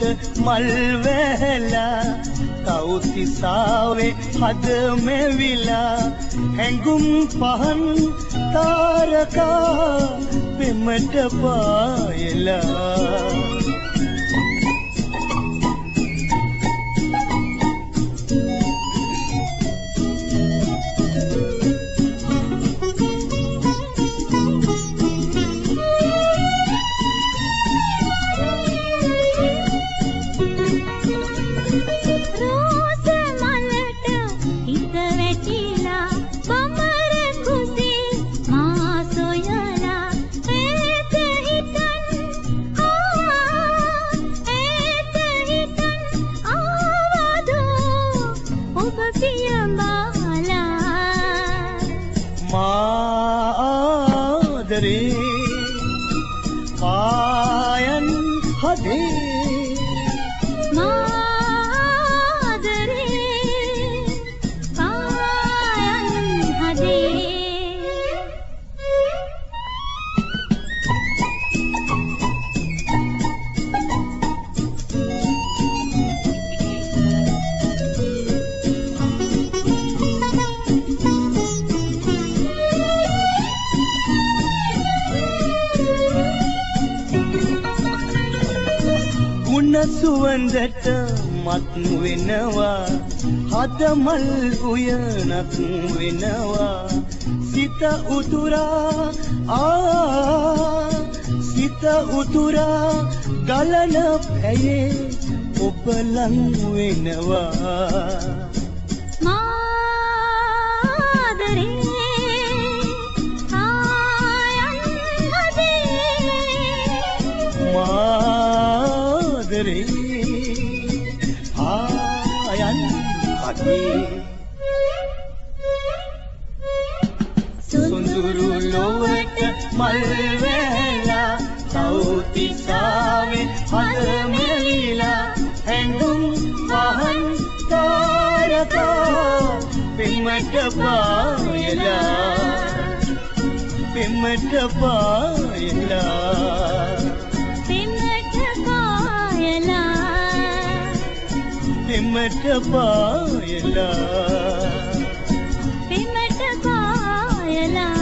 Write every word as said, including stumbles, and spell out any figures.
මල් වැහැලා කවුතිසාවේ හද මෙවිලා හැඟුම් පහන් තාරකා පෙමට පායලා පායන් හදේ මාදරේ පායන් හදේ සුවඳට මත් වෙනවා හද මල් උයනක් වෙනවා සිත උතුරා ආ සිත උතුරා ගලන පැයේ ඔබ ලං වෙනවා මාදරේ ආයන් හදේ මාදරේ ආයන් හදේ සුඳුරු ලොවට මල් වැහැලා කවුතිසාවේ හද මෙලිලා හැඟුම් පහන් තාරකා පෙමට පායලා පෙමට පායලා පෙමට පායලා පෙමට පායලා පෙමට පායලා